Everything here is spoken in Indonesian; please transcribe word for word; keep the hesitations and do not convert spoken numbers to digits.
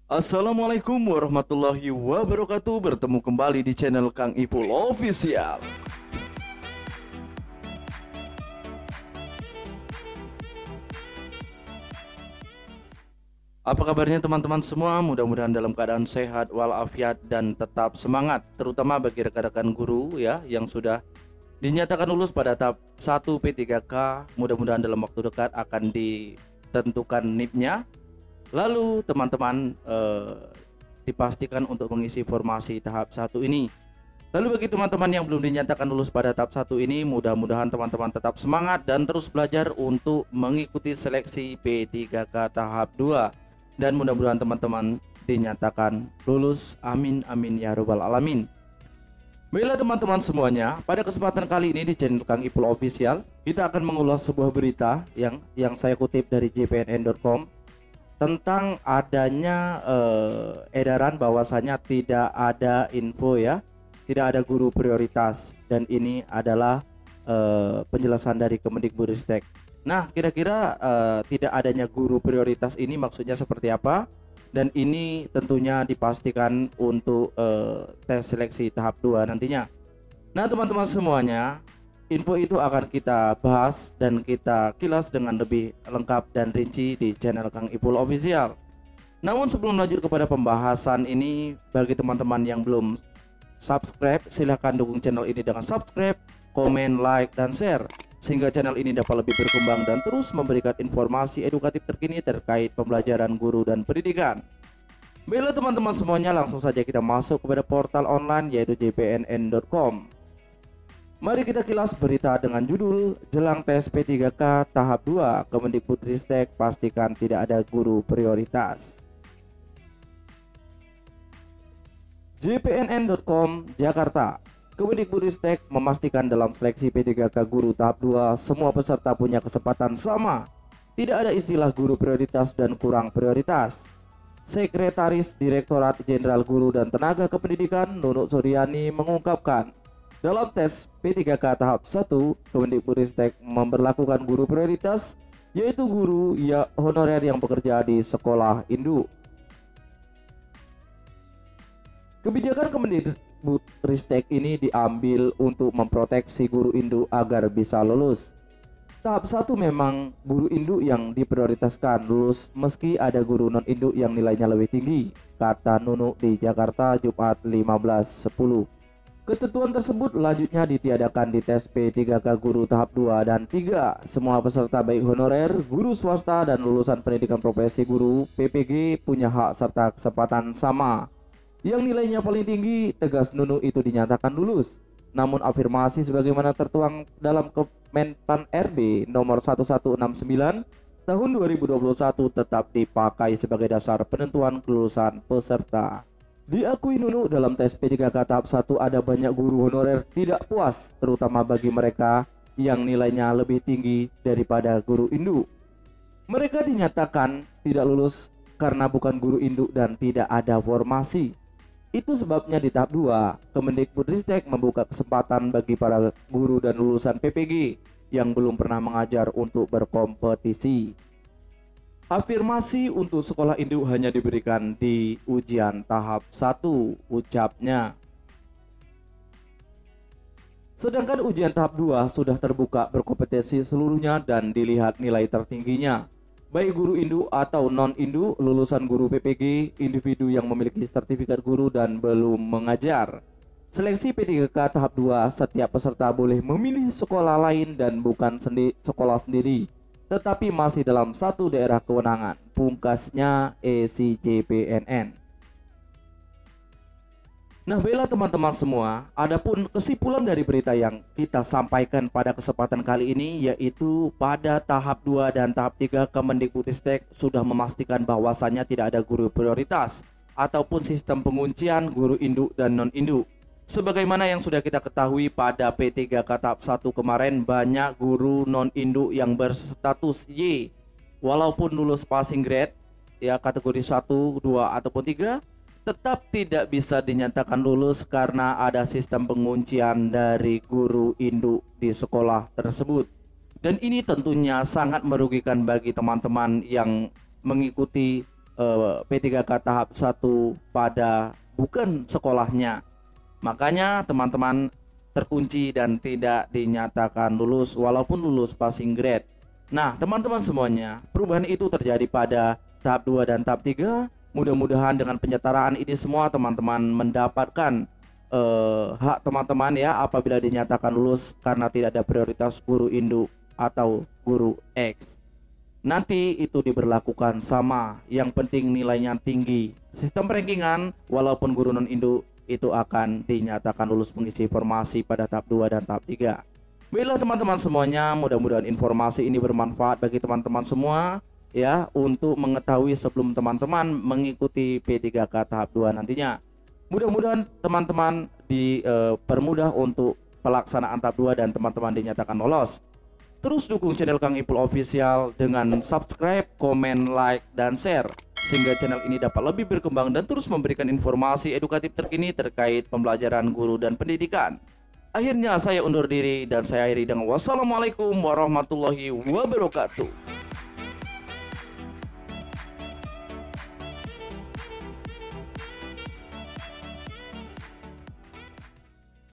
Assalamualaikum warahmatullahi wabarakatuh. Bertemu kembali di channel Kang Ipul Official. Apa kabarnya teman-teman semua? Mudah-mudahan dalam keadaan sehat walafiat dan tetap semangat, terutama bagi rekan-rekan guru ya yang sudah dinyatakan lulus pada tahap satu P tiga K. Mudah-mudahan dalam waktu dekat akan ditentukan N I P-nya. Lalu teman-teman eh, dipastikan untuk mengisi formasi tahap satu ini. Lalu bagi teman-teman yang belum dinyatakan lulus pada tahap satu ini, mudah-mudahan teman-teman tetap semangat dan terus belajar untuk mengikuti seleksi P tiga K tahap dua. Dan mudah-mudahan teman-teman dinyatakan lulus. Amin amin ya rabbal alamin. Baiklah teman-teman semuanya, pada kesempatan kali ini di channel Kang Ipul Official, kita akan mengulas sebuah berita yang yang saya kutip dari J P N N titik com tentang adanya eh, edaran bahwasanya tidak ada info ya, tidak ada guru prioritas, dan ini adalah eh, penjelasan dari Kemendikbudristek. Nah, kira-kira eh, tidak adanya guru prioritas ini maksudnya seperti apa? Dan ini tentunya dipastikan untuk eh, tes seleksi tahap dua nantinya. Nah, teman-teman semuanya, info itu akan kita bahas dan kita kilas dengan lebih lengkap dan rinci di channel Kang Ipul Official. Namun sebelum lanjut kepada pembahasan ini, bagi teman-teman yang belum subscribe, silahkan dukung channel ini dengan subscribe, komen, like, dan share, sehingga channel ini dapat lebih berkembang dan terus memberikan informasi edukatif terkini terkait pembelajaran guru dan pendidikan. Baiklah teman-teman semuanya, langsung saja kita masuk kepada portal online yaitu J P N N titik com. Mari kita kilas berita dengan judul Jelang Tes P tiga K Tahap dua, Kemendikbudristek pastikan tidak ada guru prioritas. J P N N titik com Jakarta. Kemendikbudristek memastikan dalam seleksi P tiga K guru tahap dua semua peserta punya kesempatan sama. Tidak ada istilah guru prioritas dan kurang prioritas. Sekretaris Direktorat Jenderal Guru dan Tenaga Kependidikan Nunuk Suryani mengungkapkan, dalam tes P tiga K tahap satu, Kemendikbudristek memberlakukan guru prioritas, yaitu guru ya honorer yang bekerja di sekolah induk. Kebijakan Kemendikbudristek ini diambil untuk memproteksi guru induk agar bisa lulus. Tahap satu memang guru induk yang diprioritaskan lulus meski ada guru non induk yang nilainya lebih tinggi, kata Nunuk di Jakarta Jumat lima belas sepuluh. Ketentuan tersebut lanjutnya ditiadakan di tes P tiga K guru tahap dua dan tiga. Semua peserta baik honorer, guru swasta dan lulusan pendidikan profesi guru P P G punya hak serta kesempatan sama. Yang nilainya paling tinggi, tegas Nunuk, itu dinyatakan lulus. Namun afirmasi sebagaimana tertuang dalam Kemenpan R B nomor seribu seratus enam puluh sembilan tahun dua ribu dua puluh satu tetap dipakai sebagai dasar penentuan kelulusan peserta. Diakui Nunuk, dalam tes P tiga K tahap satu ada banyak guru honorer tidak puas, terutama bagi mereka yang nilainya lebih tinggi daripada guru induk. Mereka dinyatakan tidak lulus karena bukan guru induk dan tidak ada formasi. Itu sebabnya di tahap dua, Kemendikbudristek membuka kesempatan bagi para guru dan lulusan P P G yang belum pernah mengajar untuk berkompetisi. Afirmasi untuk sekolah induk hanya diberikan di ujian tahap satu, ucapnya. Sedangkan ujian tahap dua sudah terbuka berkompetensi seluruhnya dan dilihat nilai tertingginya. Baik guru induk atau non-induk, lulusan guru P P G, individu yang memiliki sertifikat guru dan belum mengajar. Seleksi P tiga K tahap dua, setiap peserta boleh memilih sekolah lain dan bukan sendi sekolah sendiri, tetapi masih dalam satu daerah kewenangan, pungkasnya E C J P N N. Nah, baiklah teman-teman semua, adapun kesimpulan dari berita yang kita sampaikan pada kesempatan kali ini, yaitu pada tahap dua dan tahap tiga Kemendikbudristek sudah memastikan bahwasannya tidak ada guru prioritas ataupun sistem penguncian guru induk dan non-induk. Sebagaimana yang sudah kita ketahui pada P tiga K tahap satu kemarin, banyak guru non-induk yang berstatus Y walaupun lulus passing grade ya kategori satu, dua ataupun tiga, tetap tidak bisa dinyatakan lulus karena ada sistem penguncian dari guru induk di sekolah tersebut. Dan ini tentunya sangat merugikan bagi teman-teman yang mengikuti eh, P tiga K tahap satu pada bukan sekolahnya. Makanya teman-teman terkunci dan tidak dinyatakan lulus walaupun lulus passing grade. Nah, teman-teman semuanya, perubahan itu terjadi pada tahap dua dan tahap tiga. Mudah-mudahan dengan penyetaraan ini semua teman-teman mendapatkan eh, hak teman-teman ya apabila dinyatakan lulus karena tidak ada prioritas guru induk atau guru X. Nanti itu diberlakukan sama, yang penting nilainya tinggi. Sistem rankingan walaupun guru non induk itu akan dinyatakan lulus mengisi formasi pada tahap dua dan tahap tiga. Baiklah teman-teman semuanya, mudah-mudahan informasi ini bermanfaat bagi teman-teman semua ya untuk mengetahui sebelum teman-teman mengikuti P tiga K tahap dua nantinya. Mudah-mudahan teman-teman dipermudah untuk pelaksanaan tahap dua dan teman-teman dinyatakan lolos. Terus dukung channel Kang Ipul Official dengan subscribe, komen, like, dan share sehingga channel ini dapat lebih berkembang dan terus memberikan informasi edukatif terkini terkait pembelajaran guru dan pendidikan. Akhirnya saya undur diri dan saya akhiri dengan wassalamualaikum warahmatullahi wabarakatuh.